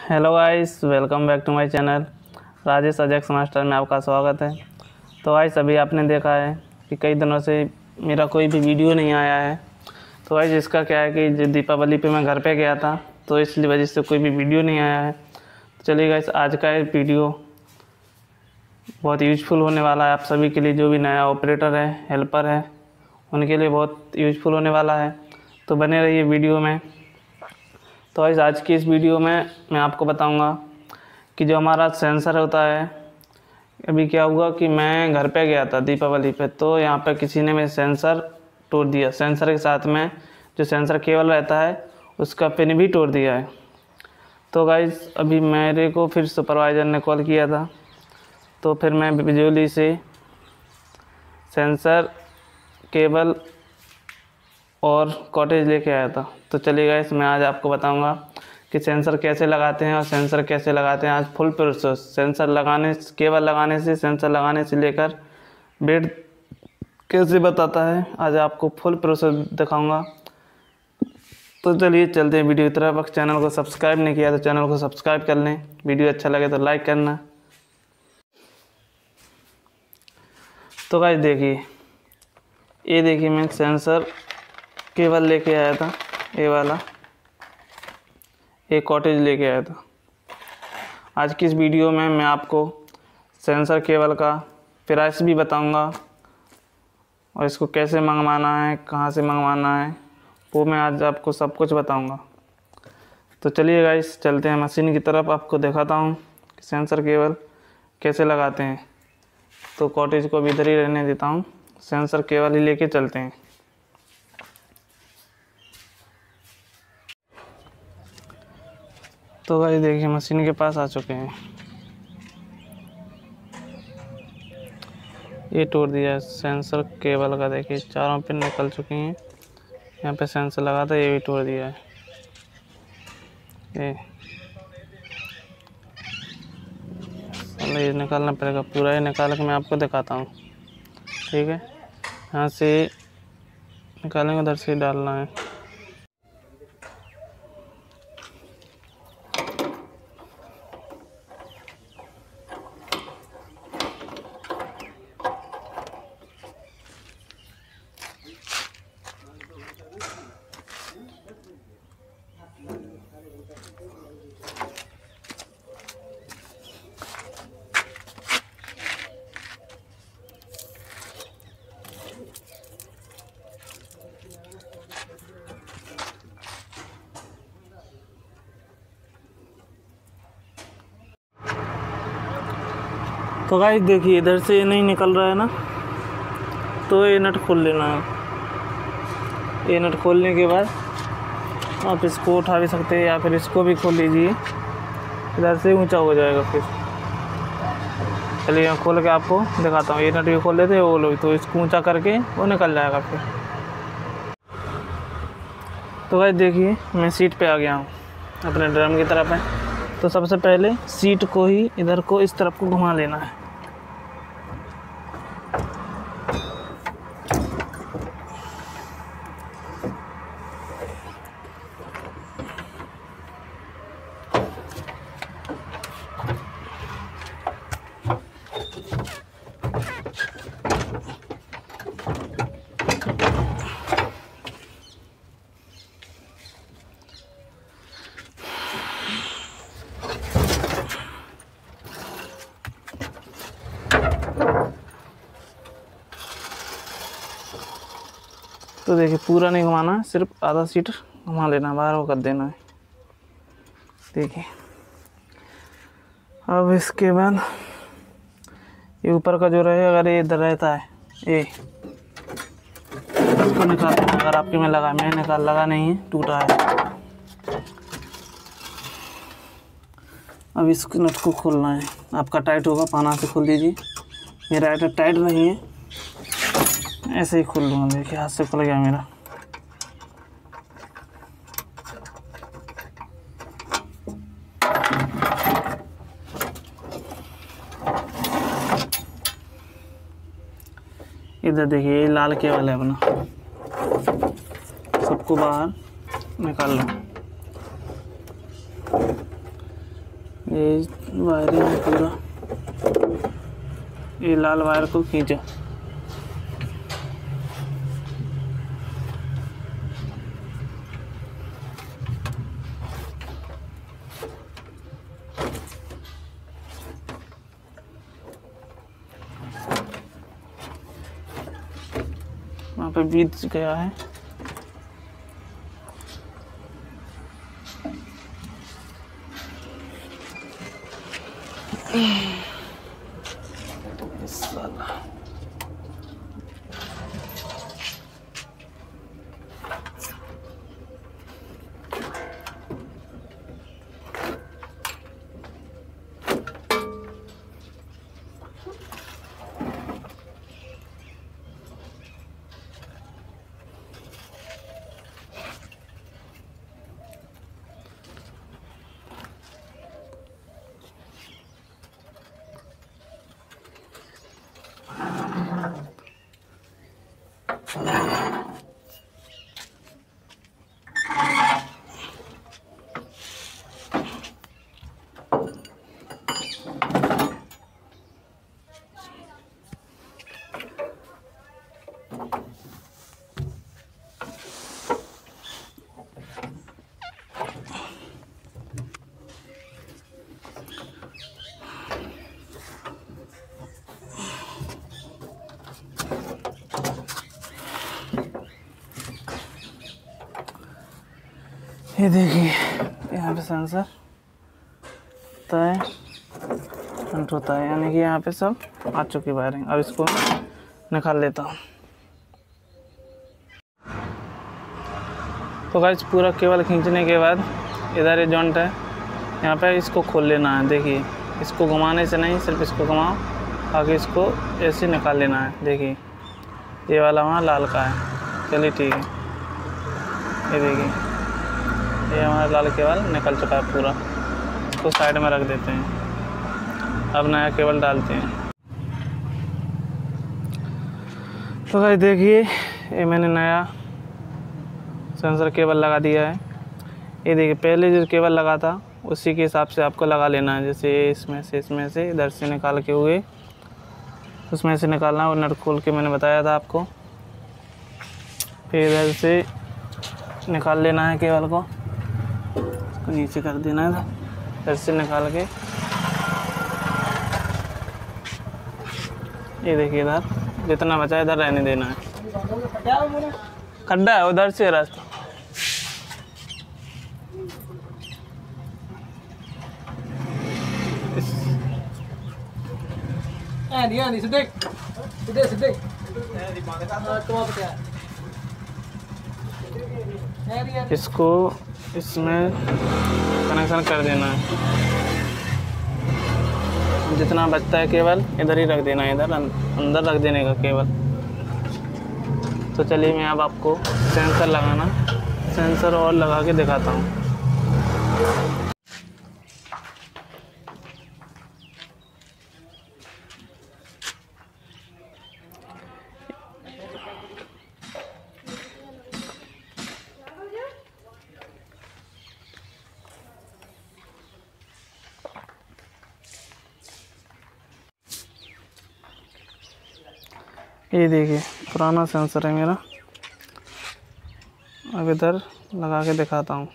Hello guys, welcome back to my channel Rajesh Ajax master में आपका स्वागत है। तो गाइस अभी आपने देखा है कि कई दिनों से मेरा कोई भी वीडियो नहीं आया है। तो गाइस इसका क्या है कि जो दीपावली पे मैं घर पे गया था तो इसलिए वजह से कोई भी वीडियो नहीं आया है। तो चलिए गाइस आज का ये वीडियो बहुत यूज़फुल होने वाला है आप सभी के लिए, जो भी नया ऑपरेटर है, हेल्पर है, उनके लिए बहुत यूज़फुल होने वाला है। तो बने रहिए वीडियो में। तो आज की इस वीडियो में मैं आपको बताऊंगा कि जो हमारा सेंसर होता है, अभी क्या हुआ कि मैं घर पे गया था दीपावली पे, तो यहाँ पे किसी ने मेरे सेंसर तोड़ दिया। सेंसर के साथ में जो सेंसर केबल रहता है उसका पिन भी तोड़ दिया है। तो गाइस अभी मेरे को फिर सुपरवाइज़र ने कॉल किया था, तो फिर मैं बिजली से सेंसर, केबल और कॉटेज लेके आया था। तो चलिए गाइस मैं आज आपको बताऊंगा कि सेंसर कैसे लगाते हैं और सेंसर कैसे लगाते हैं। आज फुल प्रोसेस सेंसर लगाने, केबल लगाने से, सेंसर लगाने से लेकर बेड कैसे बताता है, आज आपको फुल प्रोसेस दिखाऊंगा। तो चलिए चलते हैं वीडियो की तरफ। अगर चैनल को सब्सक्राइब नहीं किया तो चैनल को सब्सक्राइब कर लें, वीडियो अच्छा लगे तो लाइक करना। तो गाइस देखिए, ये देखिए मैं सेंसर केबल लेके आया था, ये वाला, एक कॉटेज लेके आया था। आज की इस वीडियो में मैं आपको सेंसर केबल का प्राइस भी बताऊंगा और इसको कैसे मंगवाना है, कहाँ से मंगवाना है, वो मैं आज आपको सब कुछ बताऊंगा। तो चलिए गाइस चलते हैं मशीन की तरफ, आपको दिखाता हूँ कि सेंसर केबल कैसे लगाते हैं। तो कॉटेज को भी इधर ही रहने देता हूँ, सेंसर केबल ही लेके चलते हैं। तो भाई देखिए मशीन के पास आ चुके हैं। ये तोड़ दिया है सेंसर केबल का, देखिए चारों पिन निकल चुकी हैं। यहाँ पे सेंसर लगा था, ये भी तोड़ दिया है। ये निकालना पड़ेगा, पूरा ही निकाल के मैं आपको दिखाता हूँ, ठीक है। यहाँ से निकालेंगे, उधर से डालना है। तो गाइस देखिए इधर से नहीं निकल रहा है ना, तो ये नट खोल लेना है। ये नट खोलने के बाद आप इसको उठा भी सकते हैं या फिर इसको भी खोल लीजिए, इधर से ऊंचा हो जाएगा। फिर चलिए मैं खोल के आपको दिखाता हूँ। ये नट भी खोल लेते हैं वो लोग, तो इसको ऊंचा करके वो निकल जाएगा फिर। तो गाइस देखिए मैं सीट पे आ गया हूँ, अपने ड्रम की तरफ है। तो सबसे पहले सीट को ही इधर को इस तरफ को घुमा लेना है। तो देखिए पूरा नहीं घुमाना है, सिर्फ आधा सीट घुमा लेना, बाहर वो कर देना है। देखिए अब इसके बाद ये ऊपर का जो रहे, अगर ये इधर रहता है ये इसको निकाल देना। अगर आपके में लगा, मैं लगा नहीं है, टूटा है। अब इसको नट को खोलना है, आपका टाइट होगा, पाना से खोल दीजिए। मेरा टाइट नहीं है, ऐसे ही खोल लूँगा। देखिए हाथ से खुल गया मेरा। इधर देखिए ये लाल केबल है अपना, सबको बाहर निकाल लो। ये वायरिंग है पूरा। ये लाल वायर को खींचो। वहाँ पे बीत गया है। ये देखिए यहाँ पे सेंसर होता है, कंट्रोल होता है, यानी कि यहाँ पे सब आ चुकी वायरिंग। अब इसको निकाल लेता हूँ। तो गाइस पूरा केबल खींचने के बाद इधर ये जॉइंट है, यहाँ पे इसको खोल लेना है। देखिए इसको घुमाने से नहीं, सिर्फ इसको घुमाओ, आगे इसको ऐसे निकाल लेना है। देखिए ये वाला वहाँ लाल का है। चलिए ठीक है, ये देखिए ये हमारा लाल केबल निकल चुका है पूरा। इसको साइड में रख देते हैं। अब नया केबल डालते हैं। तो गाइस देखिए ये मैंने नया सेंसर केबल लगा दिया है। ये देखिए पहले जो केबल लगा था उसी के हिसाब से आपको लगा लेना है। जैसे इसमें से इधर से निकाल के हुए उसमें से निकालना है, और नट खोल के मैंने बताया था आपको। फिर इधर से निकाल लेना है केबल को, नीचे कर देना है, इधर से निकाल के। ये देखिए इधर जितना बचा इधर रहने देना है। खड्डा है उधर से रास्ता। इसको इसमें कनेक्शन कर देना है। जितना बचता है केबल इधर ही रख देना है, इधर अंदर रख देने का केबल। तो चलिए मैं अब आपको सेंसर और लगा के दिखाता हूँ। ये देखिए पुराना सेंसर है मेरा। अब इधर लगा के दिखाता हूँ।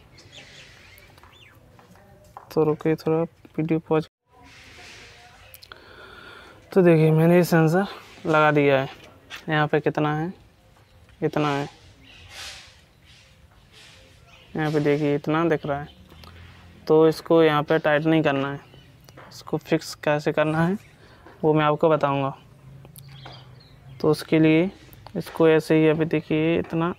तो रुकिए थोड़ा वीडियो पॉज। तो देखिए मैंने ये सेंसर लगा दिया है। यहाँ पे कितना है, इतना है। यहाँ पे देखिए इतना दिख रहा है। तो इसको यहाँ पे टाइट नहीं करना है, इसको फिक्स कैसे करना है वो मैं आपको बताऊँगा। तो उसके लिए इसको ऐसे ही, अभी देखिए इतना,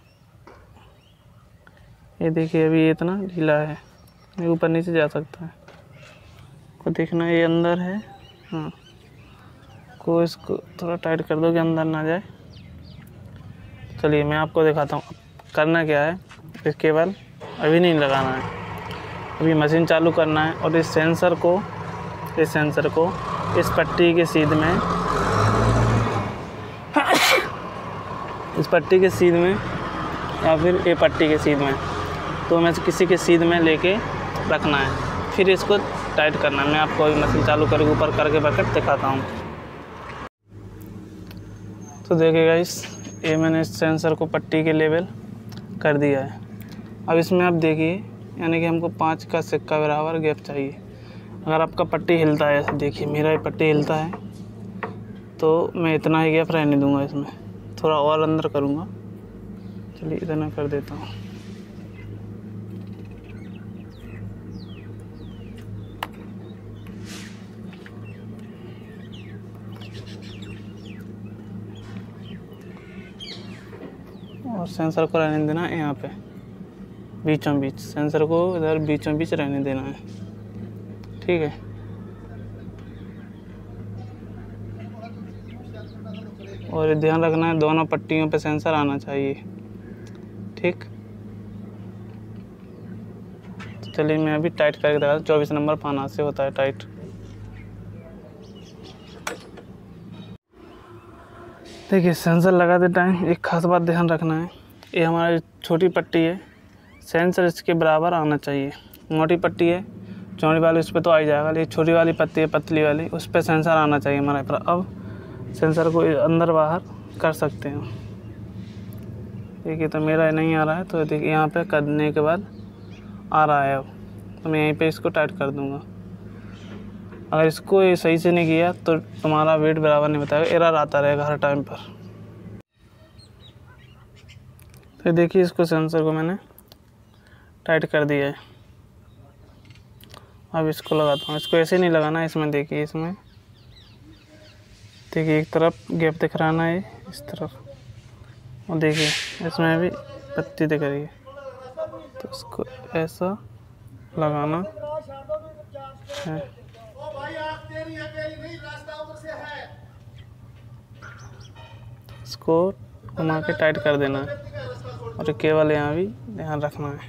ये देखिए अभी इतना ढीला है, ये ऊपर नीचे जा सकता है। को देखना ये अंदर है, हाँ, को इसको थोड़ा टाइट कर दो कि अंदर ना जाए। चलिए मैं आपको दिखाता हूँ करना क्या है। इस केबल अभी नहीं लगाना है, अभी मशीन चालू करना है। और इस सेंसर को इस पट्टी के सीध में, इस पट्टी के सीध में या फिर ये पट्टी के सीध में, तो मैं किसी के सीध में लेके रखना है। फिर इसको टाइट करना है। मैं आपको अभी मशीन चालू करके ऊपर करके बकेट दिखाता हूँ। तो देखिए गाइस, ये मैंने इस सेंसर को पट्टी के लेवल कर दिया है। अब इसमें आप देखिए, यानी कि हमको 5 का सिक्का बराबर गैप चाहिए। अगर आपका पट्टी हिलता है, ऐसे देखिए मेरा ये पट्टी हिलता है, तो मैं इतना ही गैप रहने दूंगा। इसमें थोड़ा और अंदर करूंगा, चलिए इतना कर देता हूँ। और सेंसर को रहने देना है यहाँ पे बीचों बीच, सेंसर को इधर बीचों बीच रहने देना है, ठीक है। और ध्यान रखना है दोनों पट्टियों पे सेंसर आना चाहिए, ठीक। तो चलिए मैं अभी टाइट करके दिखाता हूँ। 24 नंबर पाना से होता है टाइट। देखिए सेंसर लगाते टाइम एक खास बात ध्यान रखना है, ये हमारी छोटी पट्टी है, सेंसर इसके बराबर आना चाहिए। मोटी पट्टी है चौड़ी वाली, उस पर तो आ ही जाएगा, लेकिन छोटी वाली पट्टी है पतली वाली, उस पर सेंसर आना चाहिए हमारे पर। अब सेंसर को अंदर बाहर कर सकते हैं। देखिए तो मेरा नहीं आ रहा है, तो देखिए यहाँ पे करने के बाद आ रहा है। अब तो मैं यहीं पे इसको टाइट कर दूँगा। अगर इसको ये सही से नहीं किया तो तुम्हारा वेट बराबर नहीं बताएगा, एरर आता रहेगा हर टाइम पर। तो देखिए इसको सेंसर को मैंने टाइट कर दिया है। अब इसको लगाता हूँ। इसको ऐसे नहीं लगाना, इसमें देखिए, इसमें देखिए एक तरफ गैप दिख रहा है इस तरफ, और देखिए इसमें भी पत्ती दिख रही है, तो इसको ऐसा लगाना है। इसको घुमा के टाइट कर देना है, और केवल यहाँ भी ध्यान रखना है।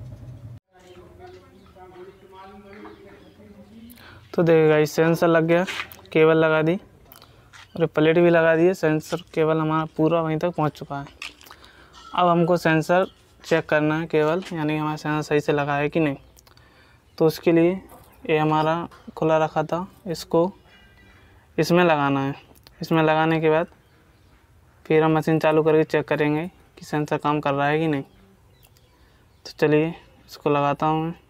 तो देखिएगा इस सेंसर लग गया, केबल लगा दी और प्लेट भी लगा दी है। सेंसर केबल हमारा पूरा वहीं तक पहुंच चुका है। अब हमको सेंसर चेक करना है केबल, यानी हमारा सेंसर सही से लगा है कि नहीं। तो उसके लिए ये हमारा खुला रखा था, इसको इसमें लगाना है। इसमें लगाने के बाद फिर हम मशीन चालू करके चेक करेंगे कि सेंसर काम कर रहा है कि नहीं। तो चलिए इसको लगाता हूँ मैं।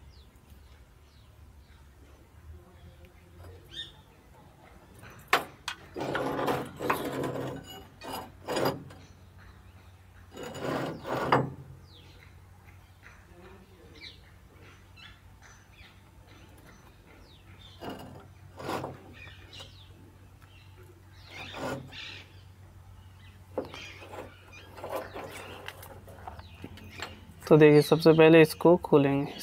तो देखिए सबसे पहले इसको खोलेंगे,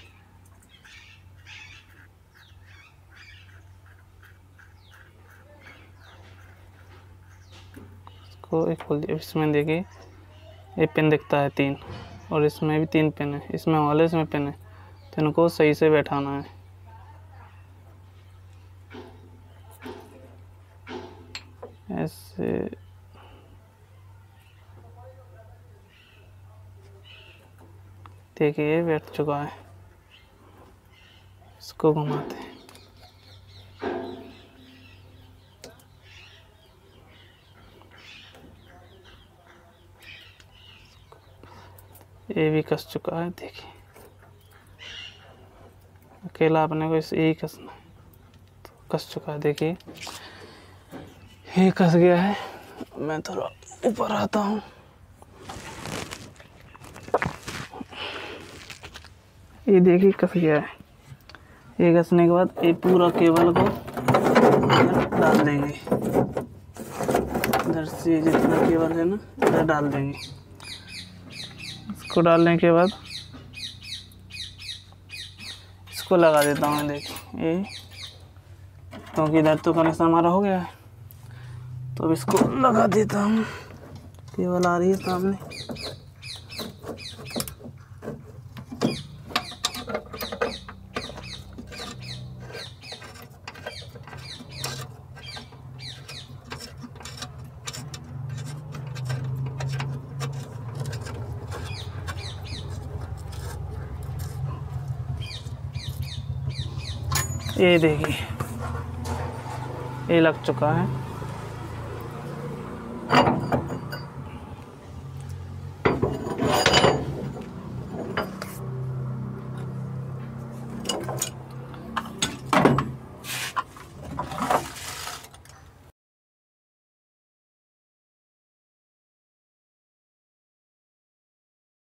इसको एक खोल दिया। इसमें देखिए ये पिन दिखता है 3, और इसमें भी 3 पिन है, इसमें वाले इसमें पिन है, तो इनको सही से बैठाना है। ऐसे देखिए ये बैठ चुका है। इसको घुमाते हैं, ये भी कस चुका है। देखिए अकेला अपने को इसे यही कसना है, तो कस चुका है। देखिए ये कस गया है। मैं थोड़ा ऊपर आता हूँ। ये देखिए कस गया है। ये कसने के बाद ये पूरा केबल को डाल देंगे, इधर से जितना केबल है ना इधर डाल देंगे। इसको डालने के बाद इसको लगा देता हूँ। देखिए ये, क्योंकि इधर तो कनेक्शन हमारा हो गया है, तो अब इसको लगा देता हूँ। केबल आ रही है सामने। ये देखिए ये लग चुका है।